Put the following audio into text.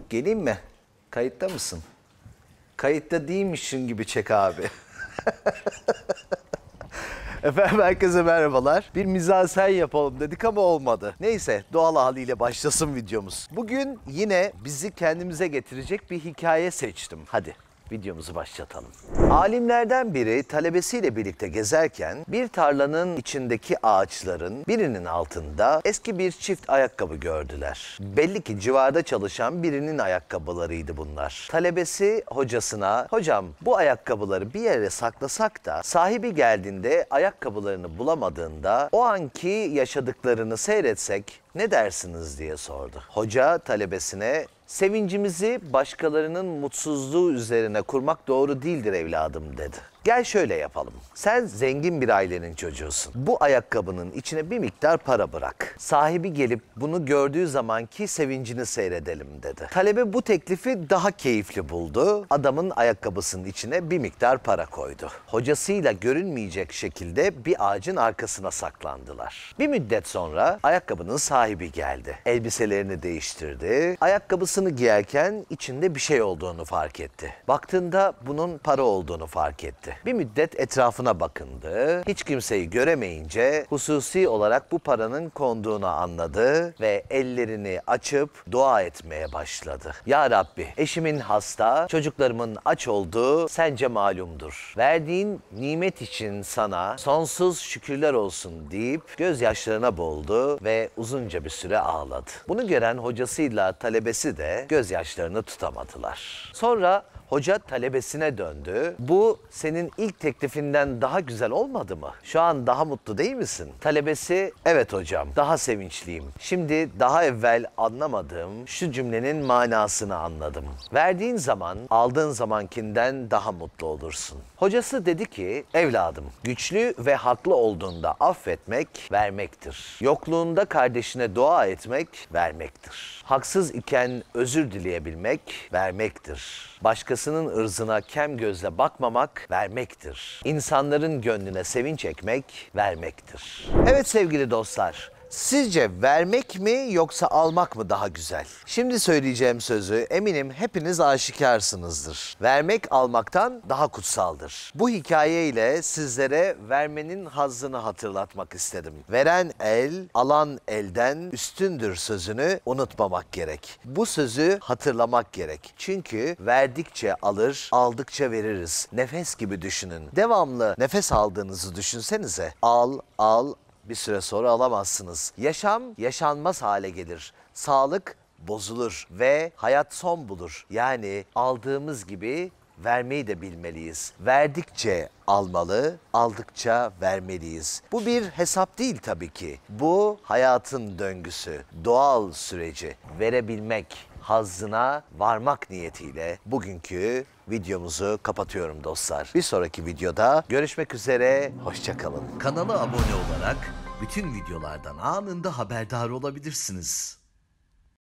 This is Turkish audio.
Geleyim mi? Kayıtta mısın? Kayıtta değilmişsin gibi çek abi. Efendim herkese merhabalar. Bir mizansen yapalım dedik ama olmadı. Neyse doğal haliyle başlasın videomuz. Bugün yine bizi kendimize getirecek bir hikaye seçtim. Hadi videomuzu başlatalım. Alimlerden biri talebesiyle birlikte gezerken bir tarlanın içindeki ağaçların birinin altında eski bir çift ayakkabı gördüler. Belli ki civarda çalışan birinin ayakkabılarıydı bunlar. Talebesi hocasına, "Hocam bu ayakkabıları bir yere saklasak da sahibi geldiğinde ayakkabılarını bulamadığında o anki yaşadıklarını seyretsek ne dersiniz?" diye sordu. Hoca talebesine, "Sevincimizi başkalarının mutsuzluğu üzerine kurmak doğru değildir evladım," dedi. "Gel şöyle yapalım. Sen zengin bir ailenin çocuğusun. Bu ayakkabının içine bir miktar para bırak. Sahibi gelip bunu gördüğü zamanki sevincini seyredelim," dedi. Talebe bu teklifi daha keyifli buldu. Adamın ayakkabısının içine bir miktar para koydu. Hocasıyla görünmeyecek şekilde bir ağacın arkasına saklandılar. Bir müddet sonra ayakkabının sahibi geldi. Elbiselerini değiştirdi. Ayakkabısını giyerken içinde bir şey olduğunu fark etti. Baktığında bunun para olduğunu fark etti. Bir müddet etrafına bakındı. Hiç kimseyi göremeyince hususi olarak bu paranın konduğunu anladı ve ellerini açıp dua etmeye başladı. "Ya Rabbi, eşimin hasta, çocuklarımın aç olduğu sence malumdur. Verdiğin nimet için sana sonsuz şükürler olsun," deyip gözyaşlarına boğuldu ve uzunca bir süre ağladı. Bunu gören hocasıyla talebesi de gözyaşlarını tutamadılar. Sonra hoca talebesine döndü. "Bu senin ilk teklifinden daha güzel olmadı mı? Şu an daha mutlu değil misin?" Talebesi, "Evet hocam, daha sevinçliyim. Şimdi daha evvel anlamadığım şu cümlenin manasını anladım. Verdiğin zaman aldığın zamankinden daha mutlu olursun." Hocası dedi ki, "Evladım, güçlü ve haklı olduğunda affetmek vermektir. Yokluğunda kardeşine dua etmek vermektir. Haksız iken özür dileyebilmek vermektir. Başkasının ırzına kem gözle bakmamak vermektir. İnsanların gönlüne sevinç ekmek vermektir." Evet sevgili dostlar, sizce vermek mi yoksa almak mı daha güzel? Şimdi söyleyeceğim sözü eminim hepiniz aşikarsınızdır. Vermek almaktan daha kutsaldır. Bu hikayeyle sizlere vermenin hazzını hatırlatmak istedim. Veren el, alan elden üstündür sözünü unutmamak gerek. Bu sözü hatırlamak gerek. Çünkü verdikçe alır, aldıkça veririz. Nefes gibi düşünün. Devamlı nefes aldığınızı düşünsenize. Al, al, bir süre sonra alamazsınız. Yaşam yaşanmaz hale gelir. Sağlık bozulur ve hayat son bulur. Yani aldığımız gibi vermeyi de bilmeliyiz. Verdikçe almalı, aldıkça vermeliyiz. Bu bir hesap değil tabii ki. Bu hayatın döngüsü, doğal süreci. Verebilmek, hazzına varmak niyetiyle bugünkü videomuzu kapatıyorum dostlar. Bir sonraki videoda görüşmek üzere, hoşça kalın. Kanala abone olarak bütün videolardan anında haberdar olabilirsiniz.